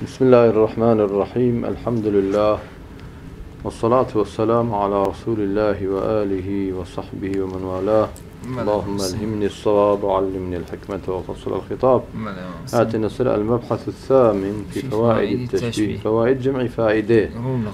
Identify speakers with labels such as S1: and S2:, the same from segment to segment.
S1: بسم الله الرحمن الرحيم. الحمد لله والصلاة والسلام على رسول الله وآله وصحبه ومن والاه. اللهم ألهمني الصواب وعلمني الحكمة وفصل الخطاب. آتنا نصر المبحث الثامن في فوائد التشبيه. فوائد جمع فائدة.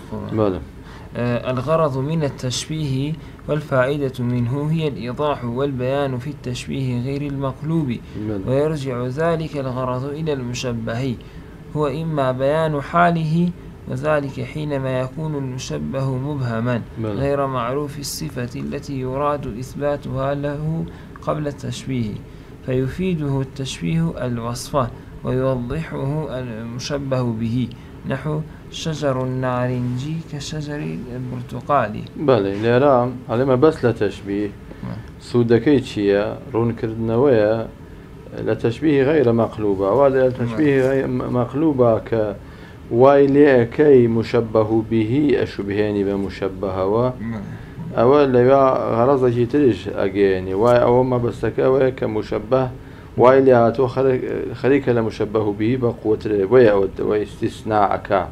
S2: الغرض من التشبيه والفائدة منه هي الإيضاح والبيان في التشبيه غير المقلوب، ويرجع ذلك الغرض إلى المشبه، هو إما بيان حاله، وذلك حينما يكون المشبه مبهما غير معروف الصفة التي يراد إثباتها له قبل التشبيه، فيفيده التشبيه الوصف ويوضحه المشبه به، نحو شجر النارنجي كشجر البرتقالي.
S1: بله ليرام علما بس لتشبيه سودكي تشيا رون كردنويا لتشبيه غير مقلوبة، وهذا التشبيه غير مقلوبة كوايلي كي مشبه به أشبهاني بمشبه أول غرض جيتريش أجيني واي أول ما بستكوا كمشبه وايلي هاتو خليك لمشبه به بقوة ويا استثناءك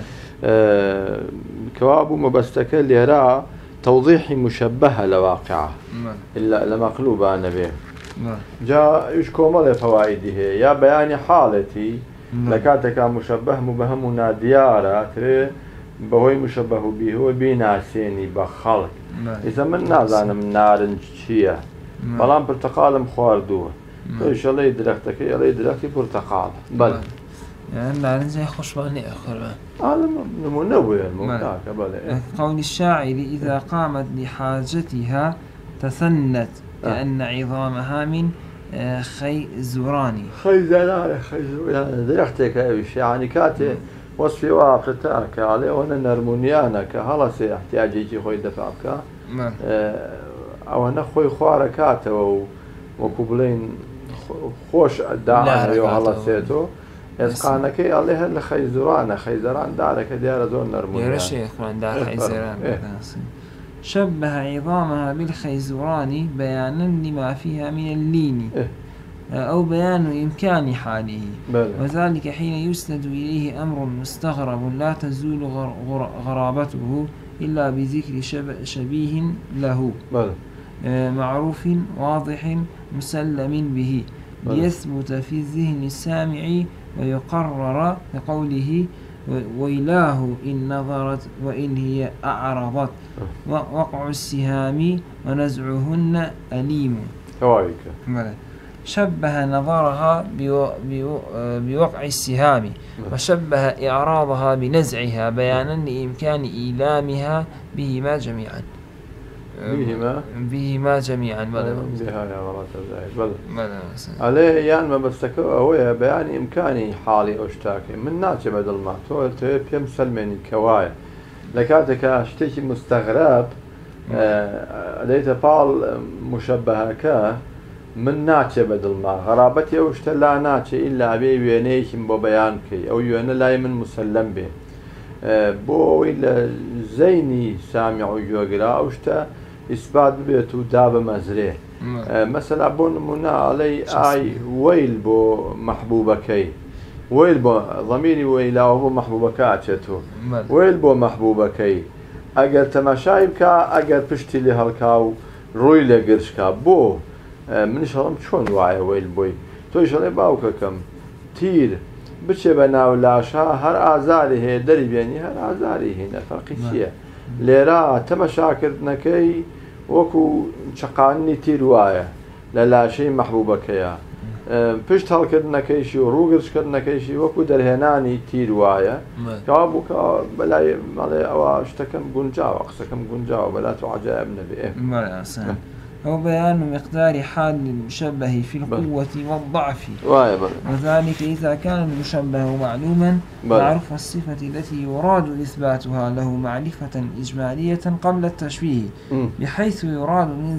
S1: كوابو ما بستك اللي را توضيح مشبه لواقعه إلا لمقلوبة نبيه جاء يشكومل فوائده يا بيان حالتي لكاتك مشبه مبهم ناديارة تري بهوي مشبه به هو بيناسيني بخلق إذا من نازان من نارنج شيء بلان برتقال مخواردوه إيش الله يدركتك الله يدركتي برتقال بل
S2: يعني نارنج خوش بغني آخر
S1: هذا منوع الممتاز بل
S2: قول الشاعر إذا قامت لحاجتها تثنت كأن عظامها من خيزراني.
S1: خيزراني درختك ايش يعني كاتي وصفي واقتك عليه وانا نرمونيانك خلاص احتياجي خوي دفعك او انا خوي خواركات وكوبلين خوش الداعي خلاصيته اسقانك عليها الخيزران خيزران دارك ديار زون نرمونيان
S2: يا شيخ من دار خيزران شبه عظامها بالخيزران بيانا لما فيها من اللين أو بيان إمكان حاله، وذلك حين يسند إليه أمر مستغرب لا تزول غرابته إلا بذكر شبيه له معروف واضح مسلم به ليثبت في الذهن السامع ويقرر بقوله ويلاه إن نظرت وإن هي أعرضت وقع السهام ونزعهن أليم. شبه نظرها بوقع السهام، وشبه إعراضها بنزعها بيانا لإمكان إيلامها بهما جميعا. بهما جميعا
S1: بها يا مرات عليه يعني ما بستكوا هو بيان إمكاني حالي أشتاكي من ناتي بدل ما تقول بيم سلمني كوايا لكاتك أشتكي مستغرب ليت بال مشبهك من ناتي بدل ما غرابتي أوشت لا ناتي إلا أبي وينيكم ببيانك أو يوانا لا من مسلم به بو إلا زيني سامع يوغرا أوشت إثبات بيتو داب مزريه مثلا بون منا علي آي ويل بو محبوبكي ويل بو ضميري ويلا وبو محبوبكاتشتو ويل بو محبوبكي أجر تماشايبك أجر بشتي لهالكاو روي لقرشكا بو من شلون شون واعي ويل بوي تو شلون باوككم تير بتشي بناو لاشا هر آزاري هي دري بيني هر آزاري هنا فرقي شيء ليرا تماشاكر نكي وكو شقاني تير واعي لا شيء محبوبك يا پشت هل کردن کیشی و روگرش کردن کیشی وکو درهنانی تیر وایه کابو کا بلای ماله آواش تکم گنجاو قصکم گنجاو بلا تو عجائب نبيه
S2: مرسان هو بيان مقدار حال المشبه في القوة والضعف، وذلك إذا كان المشبه معلوما معروف الصفة التي يراد إثباتها له معرفة إجمالية قبل التشبيه، بحيث يراد من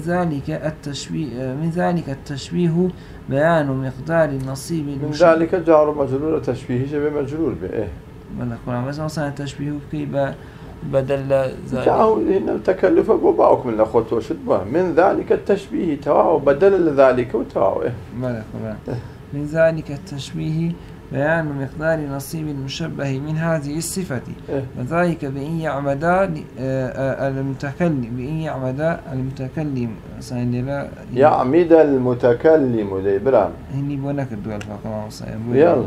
S2: ذلك التشبيه بيان مقدار النصيب
S1: من ذلك جار مجرور التشبيه شبه مجرور به
S2: مثلا التشبيه كيف بدل ذلك
S1: هنا تكلف وباوك من الأخوة وشدبه من ذلك التشبيه تواو بدل ذلك وتواو
S2: من ذلك التشبيه بيان مقدار نصيب المشبه من هذه الصفة، وذلك بأن يعمد المتكلم
S1: يعمد المتكلم دي برام
S2: هني بونك الدول فقط
S1: يلا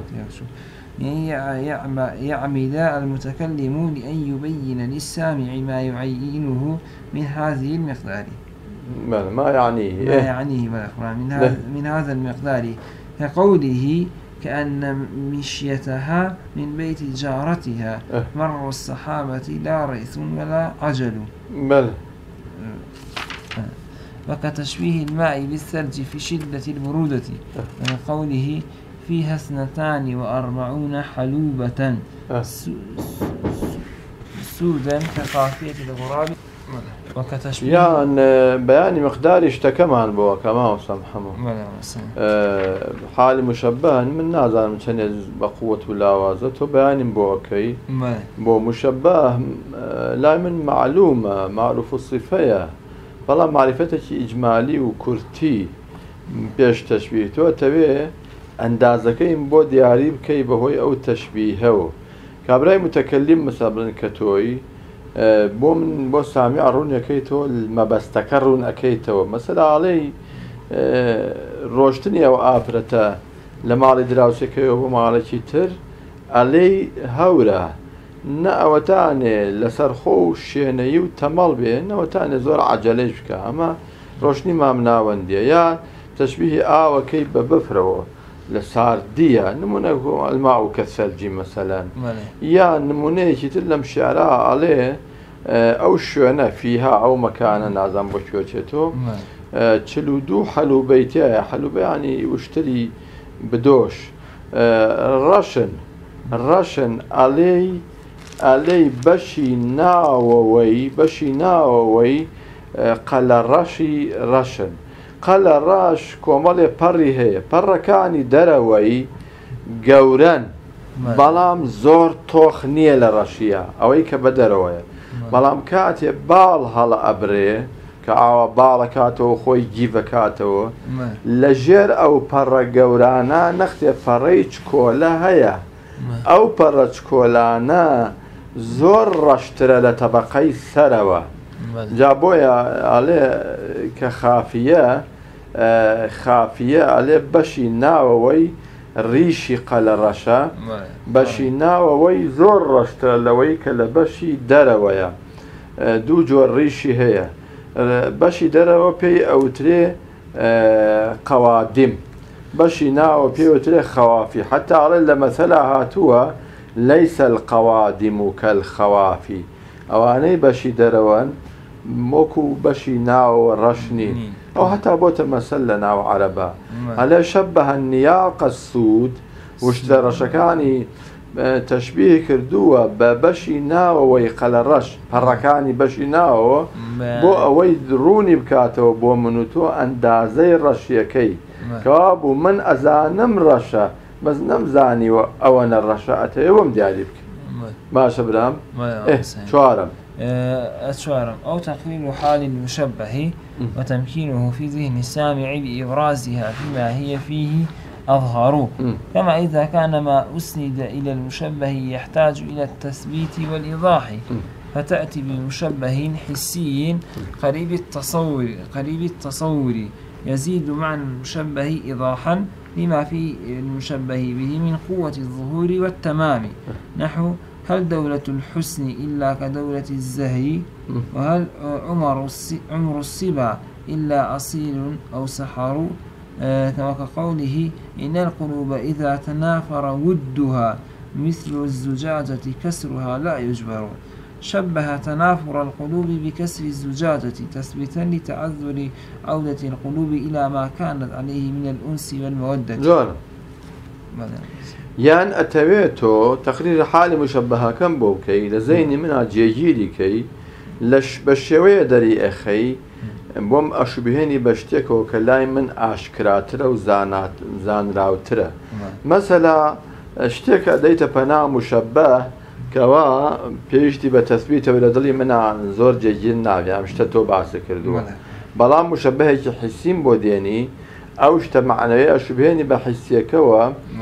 S2: يعمد المتكلم لأن يبين للسامع ما يعينه من هذه المقدار،
S1: ما يعنيه
S2: من هذا المقدار، كقوله كأن مشيتها من بيت جارتها مر الصحابة لا ريث ولا عجل، وكتشبيه الماء بالثلج في شدة البرودة، كقوله فيها 42 حلوبة سودا كقافية الغراب، وكتشبيه
S1: يعني بيان مقدار اشتكمان بوا كما وسامحمه حال مشبه من نازل من شنز بقوة ولاوازته بيان بوكي بو مشبه لا من معلومة معروف الصفية فلا معرفتك إجمالي وكرتي بيش تشبيه تو تبي اندازكين بو دياري بكي بهوي او تشبيهه كابراي متكلم مثلا كتوي بو سامع رون يكيتو المبستكرون اكيتو مثلا علي روشتني او افرتا لما علي دراوسي كيو بو مالي تر علي هورا ناوتاني لسرخو شينيو تمال بين ناوتاني زور عجليش بكا اما روشني ما مناوندي يا تشبيه وكي بفرو لساردية نمونه الماء كالثلج مثلا يا نمونه تلم شعراء عليه او شونا فيها او مكانا نازم بشوشتو تشلودو حلوبيتي حلوبي يعني واشتري بدوش رشن علي بشي ناووي قال رشن قال راش كومالي بري هي بركاني دروي جوران بلام زور توخ نيل رشيا اوي كبدروي بلام كاتي بال هلا ابري كاوا بالكاتو خوي جيفكاتو لجير او بر جورانا نختي فريج كولا هيا او برج كولانا زور رشتر لطبقي ثروه جابويا عليه كخافية عليه بشي ناوي ريشي قال رشا بشي ناوي زور رشتا لوي كلا بشي درويا دو جور ريشي هي بشي دروا بي او تري قوادم بشي ناوي بي او تري خوافي حتى على المثلا هاتوا ليس القوادم كالخوافي اواني بشي دروان موكو بشي ناو رشني او حتى بوت مسلا ناو عربا على شبه النياق السود وش رشكاني تشبيه كردوه ببشي ناو ويقل الرش هركاني بشي ناو بو اوي دروني بكاتو بو منوتو اندازي رشيكي كابو من ازانم رشا بس نمزاني وانا الرشا اتيوم ديالي بك ما شبرام شوارم
S2: أو تقليل حال المشبه وتمكينه في ذهن السامع بإبرازها فيما هي فيه أظهر، كما إذا كان ما أسند إلى المشبه يحتاج إلى التثبيت والإيضاح، فتأتي بمشبه حسي قريب التصور يزيد معنى المشبه إيضاحا لما في المشبه به من قوة الظهور والتمام، نحو هل دولة الحسن إلا كدولة الزهر، وهل عمر الصبا إلا أصيل أو سحر، كما كقوله إن القلوب إذا تنافر ودها مثل الزجاجة كسرها لا يجبر، شبه تنافر القلوب بكسر الزجاجة تثبيتا لتعذر عودة القلوب إلى ما كانت عليه من الأنس والمودة.
S1: يعني أتويتو تقرير حال مشبهة كم بوكي لزيني منها جيجيري كي لش بشوية دري أخي بوم أشبهني بشتكو كلاي من أشكراترا وزان راوترا مثلا اشتك ديت بنا مشبه كوا بيشتي بتثبيته ولدلي منها زور جيجين ناوي مشتتو بعث كردو بلا مشبهة حسين بوديني أو اشت معنوية أشبهني بحسية كوا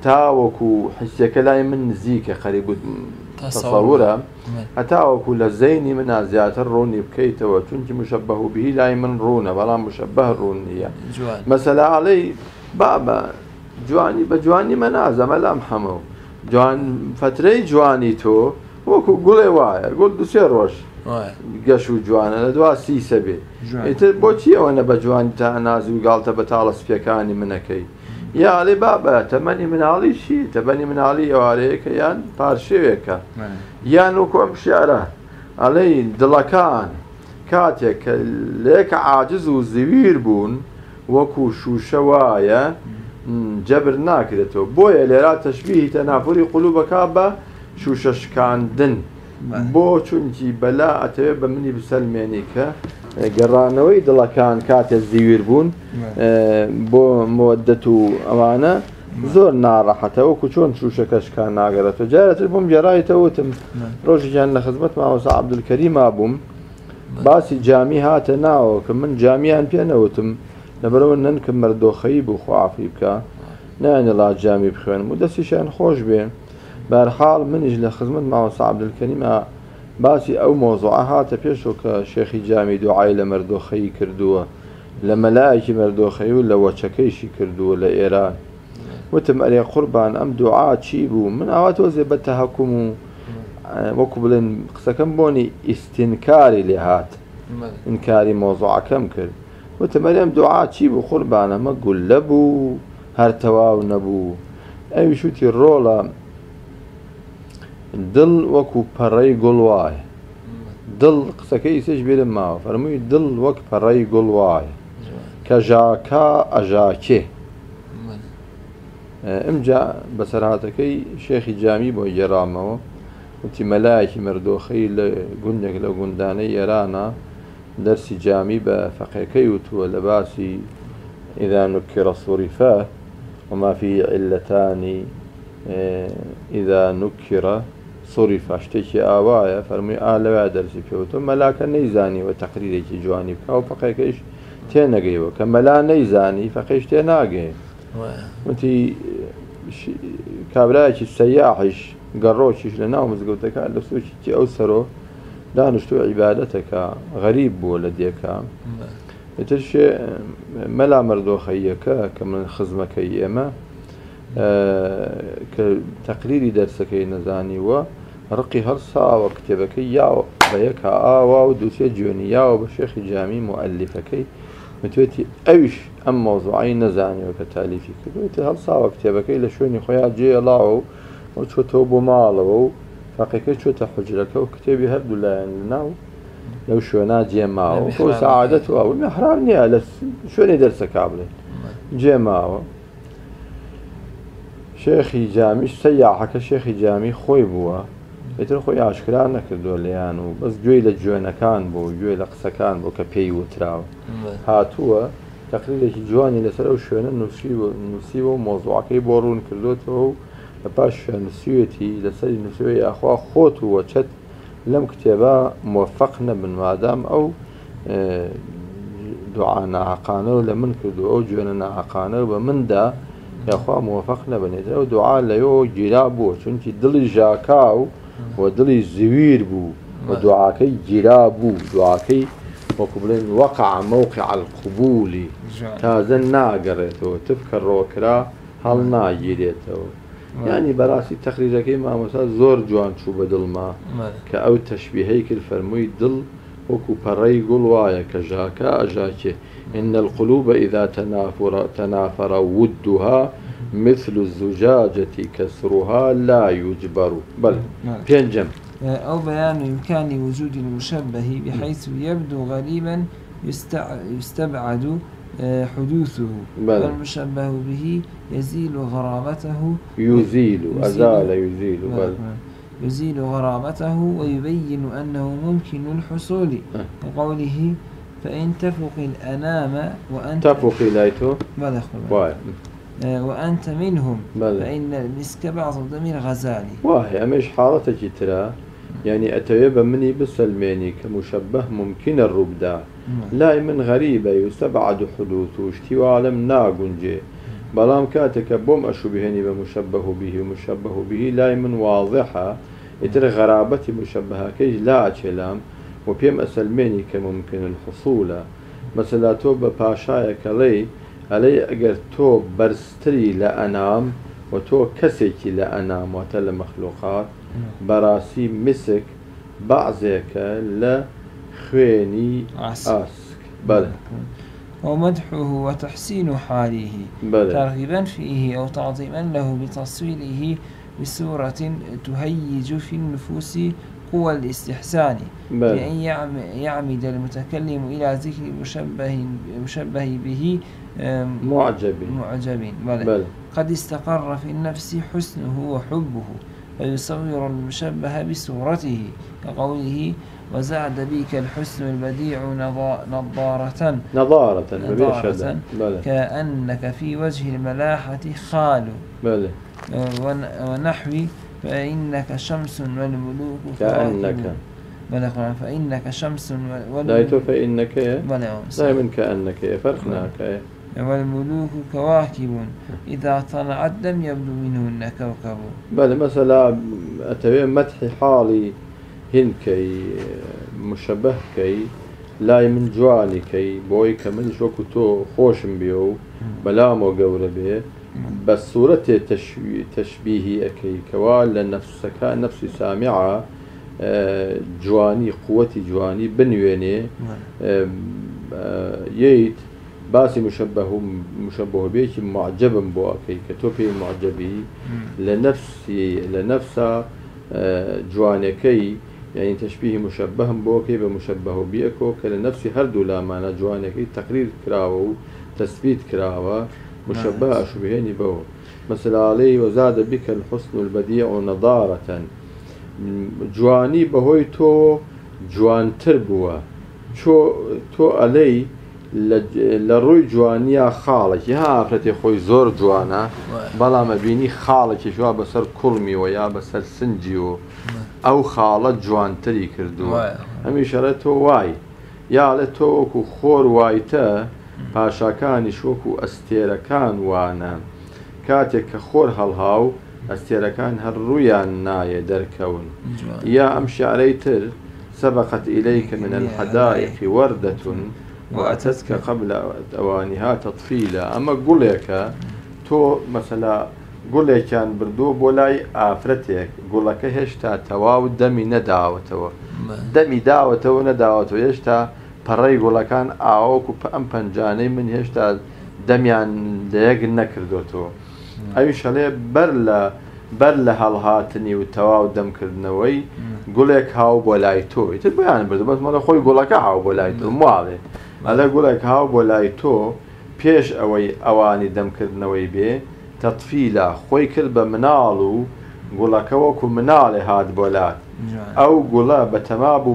S1: هتا وكو حسيك لا من نزيك قريب تصوره هتا وكو لزيني من ازيات الروني بكيته وتنتي مشبه به لا من رونه بلا مشبه الرونية مثلا علي بابا جواني بجواني منازم لا محمو جوان فتري جواني تو وكو قولي وايا قول دوسير روش قشو جوانا لدوا سي سبي انت بوتي وانا بجوان تا نازي وقالت بتالس فيكاني منكي يا علي بابا تمني من علي شي تبني من علي وعليك يان بارشيوكا يان وكو مشيره علي دلكان كاتك ليك عاجز وزوير بون وكو شو شوايا جبر ناكدتو بويا ليرا تشبيه تنافري قلوبك ابا شو ششكاندن بو چونکی بلا اتوی بمنی بسلمانی که گرانوی دلا کان کات الزویر بون بو مودتو امانه زور ناراحته وكو چون شو شكش كان ناقرته جارت البوم جرايته وتم روج جان خدمت مع وسع عبد الكريم ابوم باسي جامي هات ناو كمن جاميان بينا وتم لبرون ننكم مردو خيب وخوافي بكا ناني لا جامي بخوان مدسي شان خوش بين بارحال من إجل خدمت مع وسع عبد الكريم باسي أو موضوعها تبيشو كشيخي جامي دعاي لمردوخي كردوه لملائكي مردوخي ولا وشكيشي كردوه لإيران وتم ألي قربان أم دعاء تشيبو من أوات وزي بتهكمو وكبلن قسكم بوني استنكاري لهات إنكاري موضوع كم كرد وتم ألي أم دعاء تشيبو قربان ما قول لبو هرتواو نبو أي شوتي الرولا دل وكو براي قلواي دل قسكي سيج بيرم معه فرمي دل وك براي قلواي كجاكا أجاكي امجا بسرعتكي شيخي جامي بو جرامه وتي ملايكي مردوخي لقندك لقنداني يرانا درسي جامي بفقيكي وتو لباسي إذا نكر صرفاه وما في علتان إذا نكر صرف اشتكي آوايا فرمي لوا درسي فيوتو ملاكا نيزاني وتقريري جواني بكاو فقيكيش تيناقي وكملا نيزاني فقيش تيناقي وانتي كابرايش السياحش قروشش لناو مزقوتك لسوشي تي أوسرو دانشتو عبادتك غريب ولديك يترشي ملا مردو خيك كمن خزمك يما كتقريري درسك نزاني ورقي هرسا وكتبك يا بيك واو دوسي جوني يا وبشيخ جامي مؤلفك متوتي ايش ام موضوعي نزاني وكتاليفي كتوتي هرسا وكتبك لشوني خويا جي الله وتشوتو بمالو فقيك شو تحجرك وكتبي هبد الله لنا لو شونا جي ماو هو سعادته او محرمني على شوني درسك قبل جي ماو شيخي جامي سياحك شيخي جامي خوي بوا يتر خوي عشكرا نكردو ليانو بس جوي لجوانا كان بو جوي لقسكان بو كبي وتراو هاتوا تقريبا جواني لسرو شونا نسيبو موضوعكي بورون كردوتو باش نسيوتي لسري نسيوي اخوا خوتو وشت لم كتابا موفقنا من مادام او دعانا عقانو لمن كردو او جوانا عقانو ومن دا يا أخوة موافقنا بنيتنا ودعاء ليو جرابو چونكي دلي جاكاو ودلي زوير بو ودعاكي جرابو دعاكي وقبلين وقع موقع القبول تازن ناقريتو تفكر روكرا هل ناجيريتو يعني براسي تخريجك ما مسا زور جوان شو بدل ما كأو تشبيهيك الفرموي دل وكو بري قلوايا كجاكا أجاكي إن القلوب إذا تنافر ودها مثل الزجاجة كسرها لا يجبر بل بينجم
S2: أو بيان إمكان وجود المشبه بحيث يبدو غريبا يستبعد حدوثه والمشبه به يزيل غرابته يزيل غرابته ويبين أنه ممكن الحصول كقوله فإن تفق الأنام وأنت
S1: تفق لايتو
S2: وأنت منهم فإن المسك بعض ضمير غزالي
S1: واهي مش حالتك ترى يعني أتيب مني بسلماني كمشبه ممكن الربدا لا من غريبة يستبعد حدوثه اشتوى عالم ناقنجي بلام كاتك بوم أشبهني بمشبه به ومشبه به لا من واضحة يترى غرابة مشبهة كيج لا أتشلام وبيم أسلميني كممكن الحصول مثلا تو بباشايك علي أجر تو برستري لأنام وتو كسيكي لأنام وتل مخلوقات براسي مسك بعضك لخويني أسك بلى
S2: ومدحه وتحسين حاله ترغيبا فيه أو تعظيما له بتصويره بصورة تهيج في النفوس قوى الاستحسان بأن يعمد المتكلم إلى ذكر مشبه به معجب بل قد استقر في النفس حسنه وحبه فيصور المشبه بصورته كقوله وزاد بك الحسن البديع نضارة كأنك في وجه الملاحة خال ونحوي فإنك شمس والملوك
S1: كأنك
S2: فإنك شمس
S1: والملوك فإنك دائما كأنك فرقنا
S2: والملوك كواكب إذا طلعت لم يبدو منهن كوكب
S1: بل مثلا أتبين مدح حالي هنكي مشبه كي لا من جواني كي بوي كمن شوكو تو خوشم بيو بلامو قوربي بس صورة تشبيهي أكي كوال لنفسك نفسي سامعة جواني قوتي جواني بنويني ييت باسي مشبه بيك معجبا بو أكي كتوبي معجبي لنفسه جوانكي يعني تشبيه مشبه بوكي بمشبه بيكو كلنفسي هردو لا معنى جوانكي تقرير كراوه تثبيت كراوه مشبه أشبهيني بو مثل علي وزاد بك الحسن البديع نضارة جواني بهوي تو جوان تربوه تو علي لروي جوانيا خالك ها افرتي خوي زور جوانا بلا ما بيني خالك شو بسر كلمي ويا بسر سنجيو او خالة جوان تري كردو همي شرطو واي يا لتوكو خور وايتا پاشاکانی شوكو استيركان وانا كاتك خور هالهاو استيركان هالرويان ناي دركون يا امشي عليتر سبقت اليك من الحدائق وردة وأتتك قبل أوانها تطفيلا أما قل لك تو مثلا قل لك كان بردو بولاي آفرتك قل لك هشتا تواو دمي نداوتو دمي داوتو نداوتو هشتا بري قل كان آوكو أم بنجاني من هشتا دميان ليق نكردوتو أي شلي برلا هالهاتني وتواو دم كردنوي قل لك هاو بولايتو يتبعان بردو بس مالا خوي قل لك هاو بولايتو موالي على قولك هاو بولايتو بيش اواني دم كردنوي بي تطفيلا خوي كربه منالو قولك وكو منالي هاد بولات او قولا بتمابو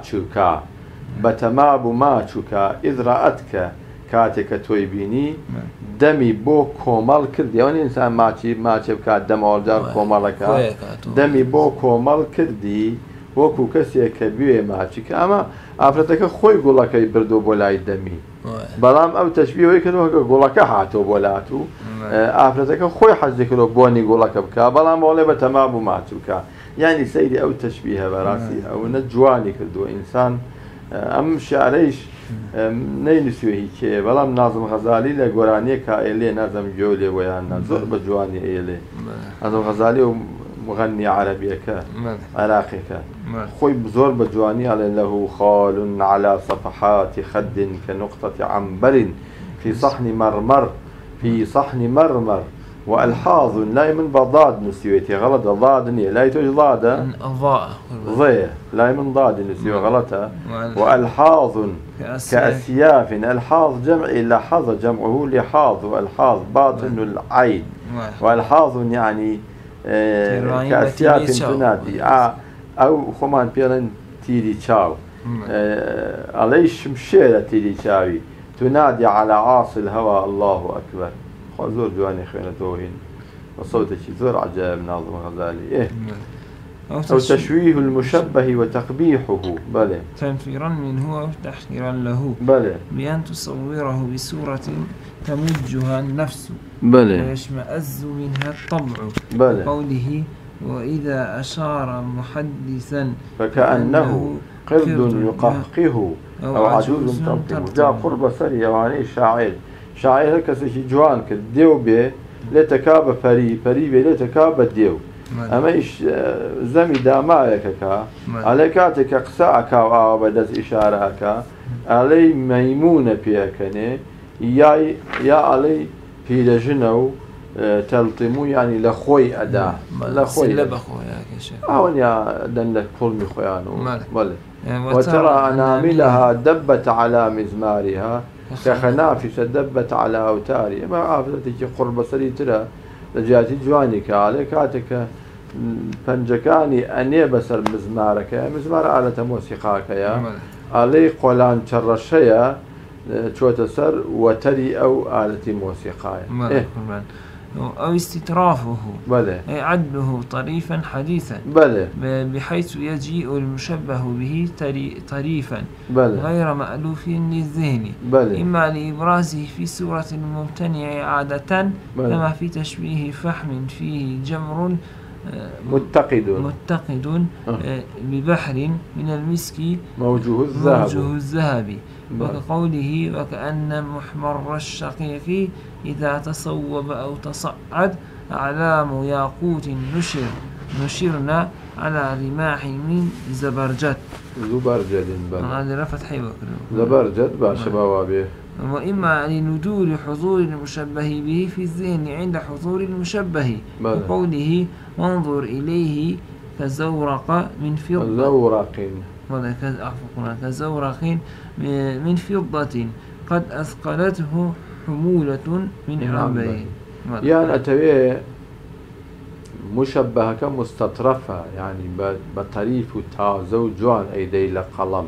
S1: ما تشوكا اذ رأتك كاتك تويبيني دمي بو كومال كردي يعني انسان ماشي بكات دم اولدار كومالكا دمي بو كومال كردي وكو كسي كبير ماشي اما افرتك خوي قولك يبردو بولاي دمي بلام او تشبيه يكنو قولك هاتو بولاتو افرتك خوي حزك لو بوني قولك بكا بلام ولا بتمام ما تبكا يعني سيدي او تشبيه براسي او نجواني كردو انسان امشي عليش نينسيو هيك بلام ناظم غزالي لقرانيه كايلي ناظم جولي ويانا زور بجواني ايلي ناظم غزالي مغني عربي عراقي خوي بزور بجواني على له خال على صفحات خد كنقطة عنبر في صحن مرمر والحاظ لا من بضاد نسيوتي غلط ضاد لا يتوج ضاد ضي لا من ضاد نسيو غلطة والحاظ كأسياف الحاظ جمع لحظ جمعه لحاظ والحاظ باطن العين والحاظ يعني كأسياف تنادي أو خمان بيرن تيري تشاو عليش مشيرة تيري تشاوي تنادي على عاصي الهوى الله أكبر زور جواني خيانة توهين وصوتك زور عجائب ناظم غزالي أو تشويه المشبه وتقبيحه بلى
S2: تنفيرا منه أو تحقيرا له
S1: بلى
S2: بأن تصوره بصورة تمجها النفس
S1: بلى
S2: ويشمئز منها الطبع
S1: بلى
S2: قوله وإذا أشار محدثا
S1: فكأنه قرد يقهقه أو عجوز تلطم جاء قرب سري يعني شاعر كسي جوان كديو به لتكاب فري لتكاب الديو أما إيش زمي دامائك عليكاتك قساءك أو بدس إشارك علي ميمونة بيكني يا علي في لجنو تلطمو يعني لخوي أدا
S2: لخوي لبخوي يا شيخ
S1: يا دنك كل خويانو بل وترى أناملها دبت على مزمارها كخنافس دبت على أوتاري ما عافتك قرب سري ترى لجاتي جوانك عليكاتك پنجەکانی ئەنێ بەسەر مزمارەکە مزمار ئالەتە مۆسیقاکە ئاڵەی قۆلان چەڕەشەیە چۆتە سەر وەتەری ئەو ئالەتی مۆسیقایە
S2: أو استطرافه
S1: بله
S2: أي عدله طريفا حديثا
S1: بله
S2: بحيث يجيء المشبه به طريفا
S1: بله
S2: غير مألوف للذهن
S1: بله
S2: إما لإبرازه في سورة ممتنع عادة
S1: بله
S2: كما في تشبيه فحم فيه جمر
S1: متقد
S2: ببحر من المسك
S1: موجه
S2: الذهب وكقوله وكأن محمر الشقيق إذا تصوب أو تصعد أعلام ياقوت نشرنا على رماح من زبرجد هذا فتح
S1: زبرجد باشبابه
S2: وإما لندور حضور المشبه به في الذهن عند حضور المشبه وقوله وانظر إليه كزورق من فضة كزورق من فضة قد أثقلته حمولة من عنبر
S1: يعني أتويه مشبهة كمستطرفة يعني بطريف تازو جوان أيدي لقلم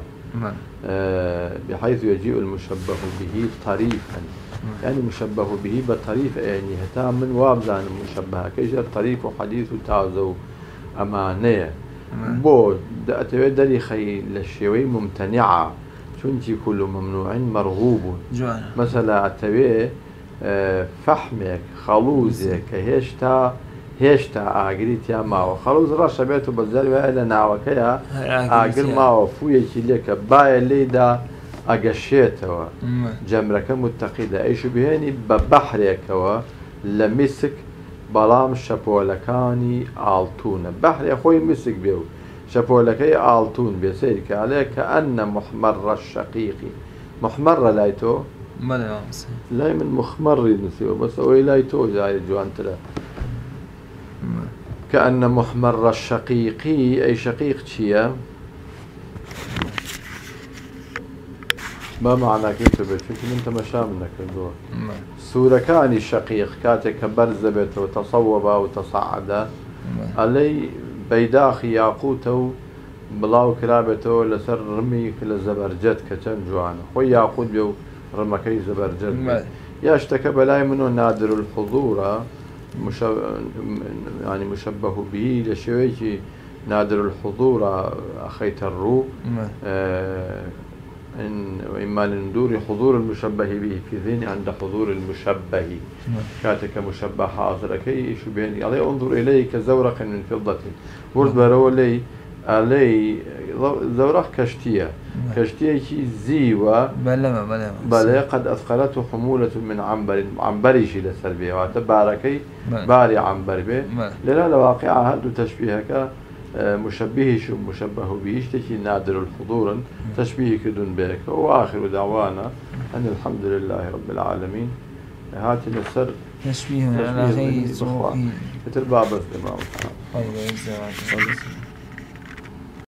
S1: بحيث يجيء المشبه به طريفا يعني مشبه به بطريف يعني هتا من وابزان المشبهة كيجر طريف وحديث تازو أمانية بو أتويه دلي خي للشيوي ممتنعة شنتي كل ممنوع مرغوب مثلا أتويه فحمك خلوزك هێشتا ئاگریتیان ماوە خەڵوز ڕەشە بێت و بەزەروایە لە ناوەکەیە ئاگر ماوە فوویەکی لێکە باە لێدا ئەگەشێتەوە جەمرەکە متتەقیدا ئەیش بهێنی بە بەحرێکەوە لە میسک بەڵام شەپۆلەکانی ئاڵتونە بەحرێ خۆی میسک بێ و شەپۆلەکەی ئاڵتون بێ سەیرکە ئەڵێ کە ئەنە محمەڕە شەقیقی محمەڕە لای تۆ لای من مخمەڕی نووسیوە بەس ئەوەی لای تۆ جارێ جوانترە كأن محمر الشقيقي أي شقيق شيا ما معنى كيف بتشوف أنت مشى منك الدور سورة كان الشقيق كاتك برزبت وتصوب وتصعد علي بيداخي ياقوته بلاو كلابته لسر رمي كل زبرجد كتن جوانا خو ياقوت بيو رمكي زبرجد ياشتكى بلاي منه نادر الحضور يعني مشبه به لشويكي نادر الحضور أخيت الروح وإما لندور حضور المشبه به في ذهن عند حضور المشبه كاتك مشبه حاضر كي شبهني علي انظر إليه كزورق من فضة ورد برولي علي زورق كشتية كشتية زيوة بلا قد أثقلته حمولة من عنبري شي لسلبية واتباركي باري عنبر به للا الواقع هل تشبيهك مشبه شو مشبه به تكي نادر الحضور تشبيه كدن بك وآخر دعوانا أن الحمد لله رب العالمين هاتي نسر
S2: تشبيه على غير صوفي
S1: كتر بابس لما